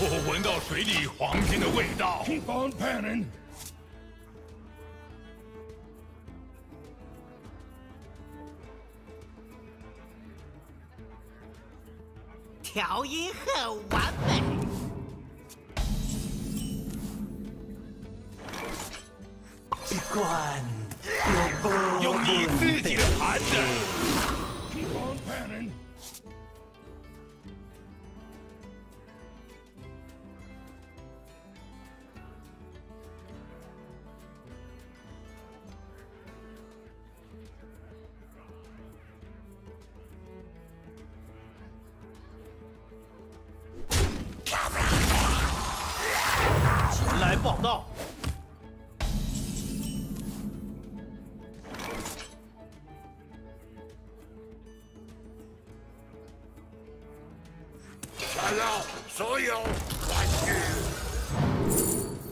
我闻到水里黄金的味道。 Keep on panning. 调音很完美。 机关用你自己的盘子。 Keep on panning. 前来报道。 打扰所有玩具。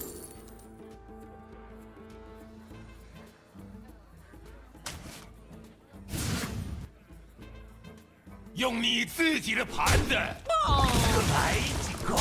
用你自己的盘子。 来几块。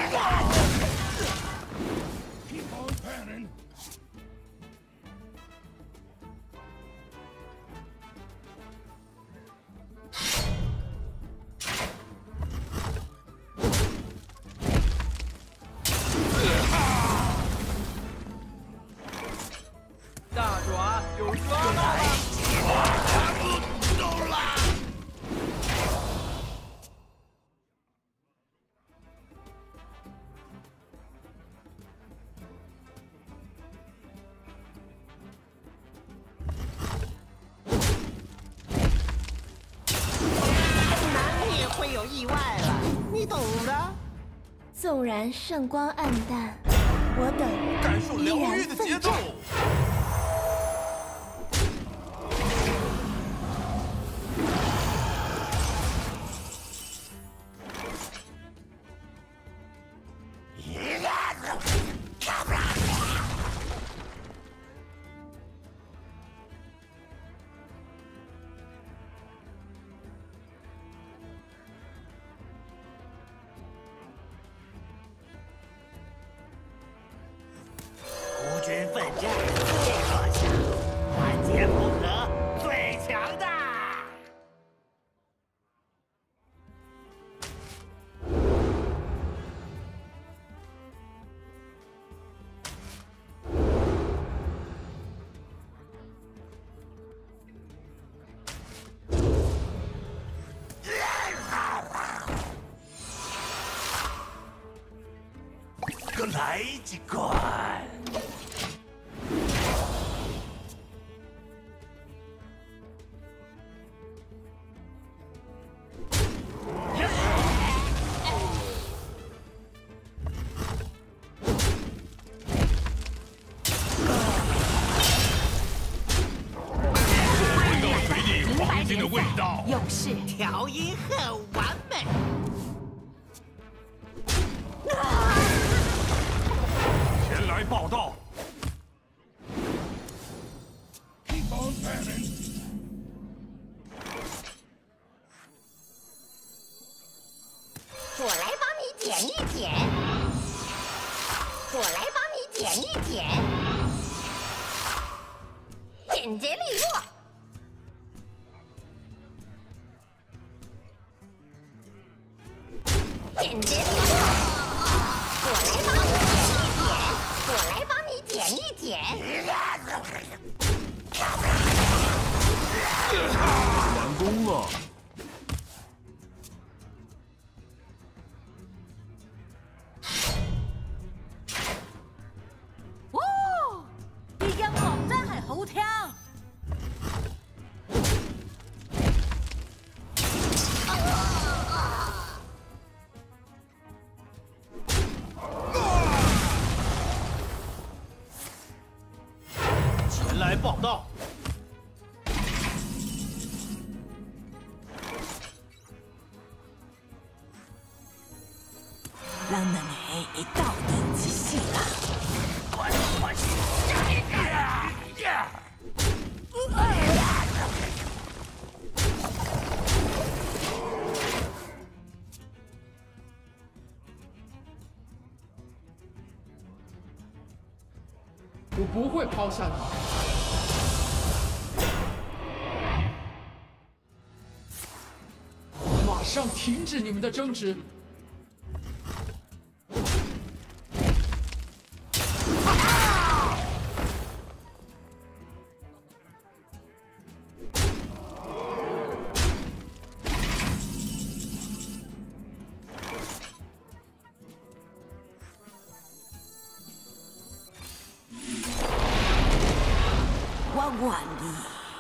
Keep on panning. 大爪有抓到了。 全部走啦！ 难免会有意外了，你懂的。 纵然圣光暗淡，我等感受疗依然愈的节奏奋战。。 孤军奋战最弱小，团结不和最强大。各来几罐。 我闻到水里黄金的味道。 勇士， 调音很完美。 前来报道。 Keep on panning. 我来帮你剪一剪，我来帮你剪一剪，简洁利落。简洁利落。我来帮你剪一剪，我来帮你剪一剪。 完工了。 哦，呢間樂真係好聽。 前来报道。 讓人哋一到底仔細啦。 我不会抛下你。马上停止你们的争执！ 我愿意。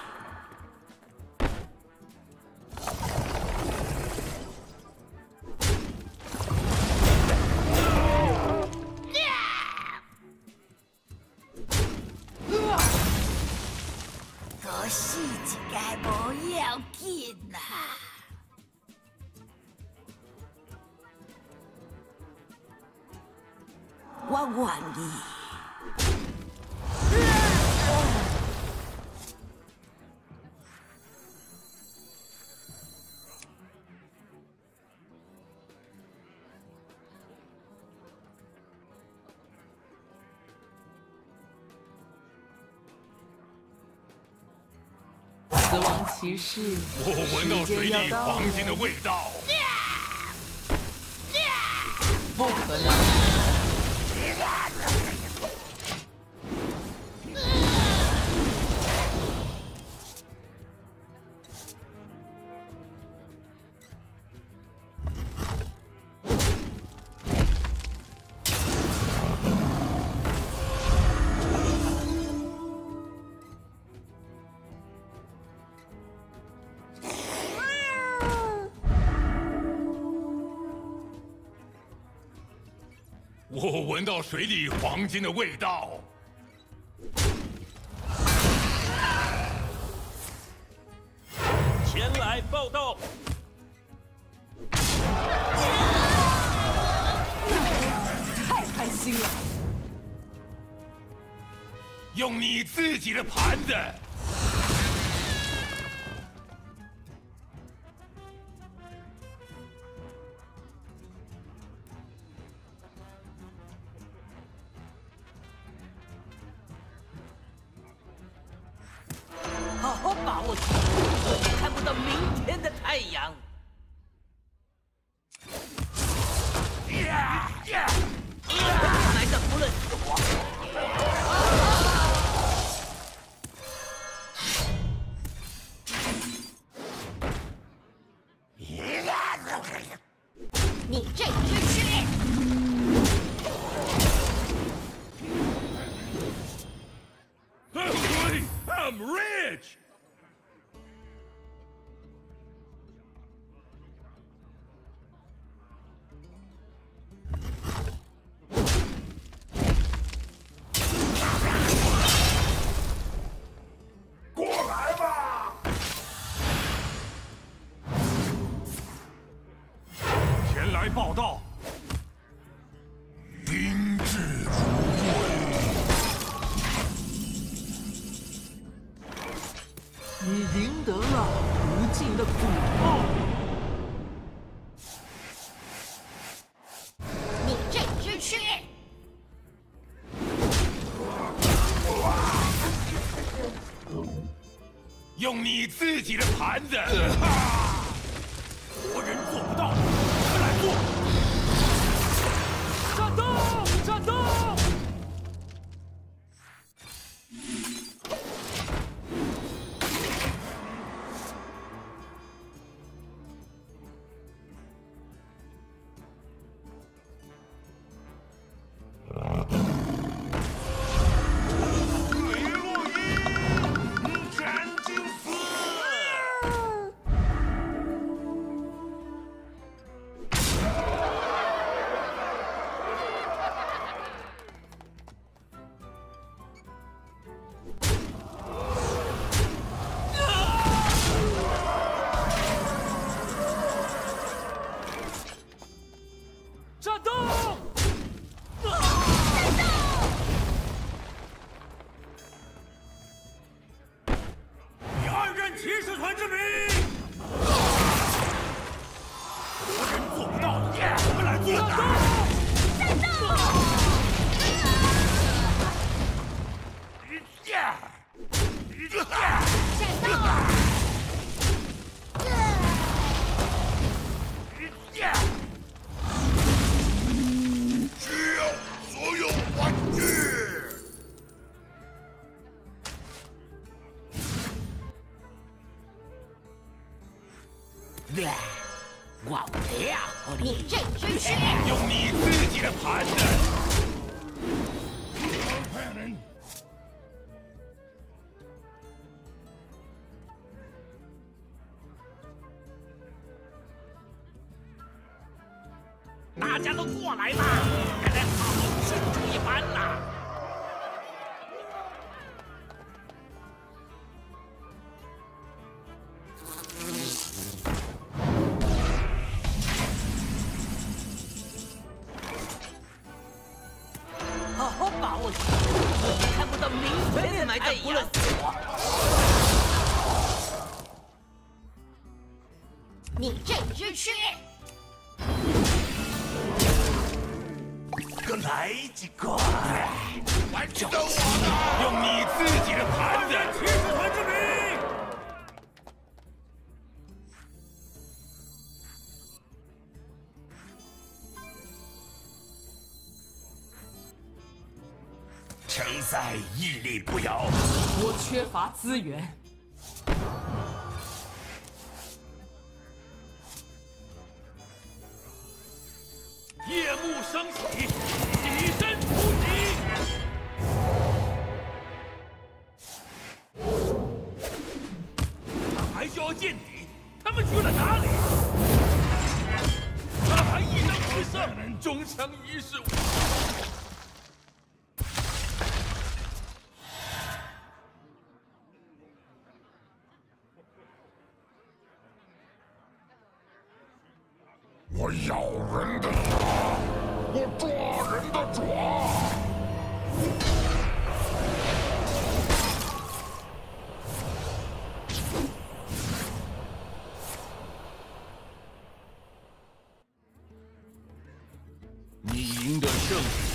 可死一个无要紧啦！我愿意。 死亡骑士， 我闻到水里黄金的味道。 不可能！ 我闻到水里黄金的味道。 前来报道。 太开心了！ 用你自己的盘子。 好好把握住，看不到明天的太阳。来的不论死活。 你这只吃。 I'm rich. 过来吧！ 前来报道。 宾至如你赢得了无尽的苦报。 你这只吃。 用你自己的盘子。 活人做不到，我们来做。战斗！战斗！ 战斗！以二战骑士团之名，活人做不到的，我们来做。战斗！战斗！ 我呀， 你这只是用你自己的盘子。 大家都过来吧，该来好好庆祝一番啦！好好把握住，看不到明天埋葬不论我。 你这只是可来几个？完成我的！用你自己的盘子！骑士团之名！城塞屹立不摇。 我缺乏资源。 夜幕升起，起身出击！他还需要见底，他们去了哪里？他还一人取胜，终将一事无成。 我咬人的牙，我抓人的爪。 你赢得胜利。